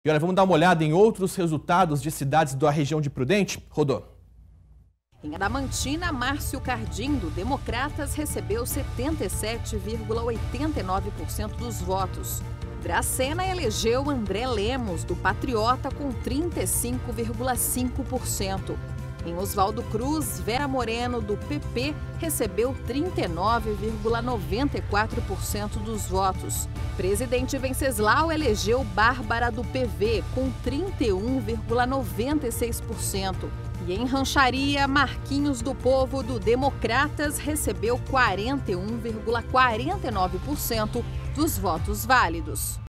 E olha, vamos dar uma olhada em outros resultados de cidades da região de Prudente. Rodou. Em Adamantina, Márcio Cardim, do Democratas, recebeu 77,89% dos votos. Dracena elegeu André Lemos, do Patriota, com 35,5%. Em Oswaldo Cruz, Vera Moreno, do PP, recebeu 39,94% dos votos. Presidente Venceslau elegeu Bárbara, do PV, com 31,96%. E em Rancharia, Marquinhos do Povo, do Democratas, recebeu 41,49% dos votos válidos.